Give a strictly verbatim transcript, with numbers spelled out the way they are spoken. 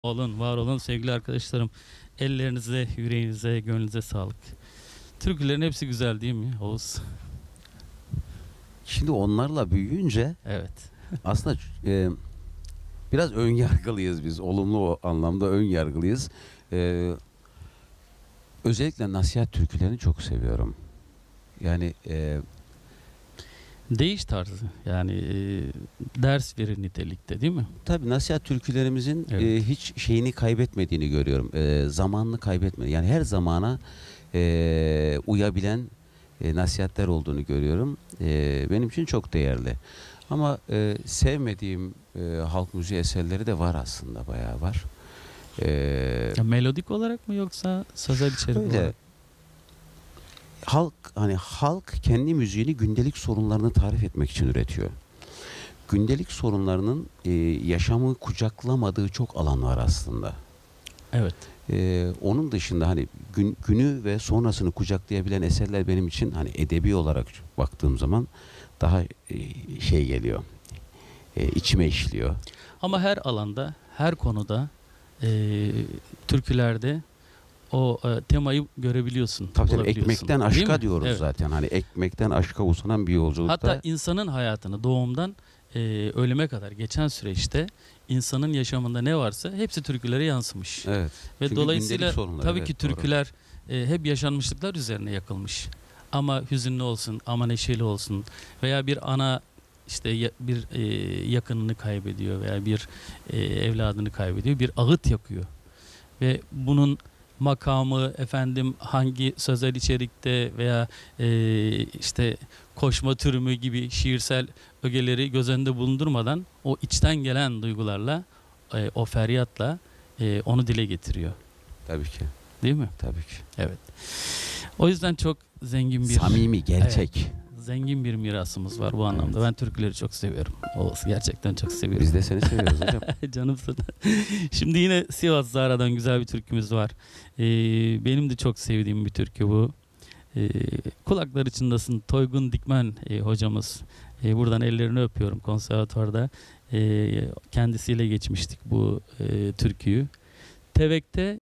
Olun, var olun sevgili arkadaşlarım. Ellerinize, yüreğinize, gönlünüze sağlık. Türkülerin hepsi güzel değil mi Oğuz? Şimdi onlarla büyüyünce Evet. aslında e, biraz ön yargılıyız biz. Olumlu o anlamda ön yargılıyız. E, özellikle nasihat türkülerini çok seviyorum. Yani e, Değiş tarzı yani e, ders verir nitelikte değil mi? tabii nasihat türkülerimizin Evet. e, hiç şeyini kaybetmediğini görüyorum. E, zamanını kaybetmedi. Yani her zamana e, uyabilen e, nasihatler olduğunu görüyorum. E, benim için çok değerli. Ama e, sevmediğim e, halk müziği eserleri de var aslında, bayağı var. E, Ya melodik olarak mı yoksa sözel içerik Öyle. olarak? Halk hani halk kendi müziğini gündelik sorunlarını tarif etmek için üretiyor. Gündelik sorunlarının e, yaşamı kucaklamadığı çok alan var aslında. Evet. E, onun dışında hani gün, günü ve sonrasını kucaklayabilen eserler benim için hani edebi olarak baktığım zaman daha e, şey geliyor. E, içime işliyor. Ama her alanda, her konuda e, türkülerde o e, temayı görebiliyorsun. Tabii tabii, bulabiliyorsun. ekmekten Değil aşka mi? diyoruz Evet. zaten. Hani ekmekten aşka uzanan bir yolculukta. Hatta insanın hayatını doğumdan e, ölüme kadar geçen süreçte insanın yaşamında ne varsa hepsi türkülere yansımış. Evet. Ve Çünkü dolayısıyla gündelik sorunlar, tabii evet, ki doğru. türküler e, hep yaşanmışlıklar üzerine yakılmış. Ama hüzünlü olsun, ama neşeli olsun veya bir ana işte ya- bir e, yakınını kaybediyor veya bir e, evladını kaybediyor, bir ağıt yakıyor. Ve bunun makamı efendim hangi sözel içerikte veya e, işte koşma türümü gibi şiirsel ögeleri göz önünde bulundurmadan o içten gelen duygularla e, o feryatla e, onu dile getiriyor. Tabii ki. Değil mi? Tabii ki. Evet. O yüzden çok zengin bir Samimi, gerçek. zengin bir mirasımız var bu anlamda. Ben türküleri çok seviyorum. O gerçekten çok seviyorum. Biz de seni seviyoruz hocam. Canımsın. Şimdi yine Sivas Zara'dan güzel bir türkümüz var. Ee, benim de çok sevdiğim bir türkü bu. Ee, kulakları çınlasın Toygun Dikmen e, hocamız. E, buradan ellerini öpüyorum konservatuvarda. E, kendisiyle geçmiştik bu e, türküyü. Tevek'te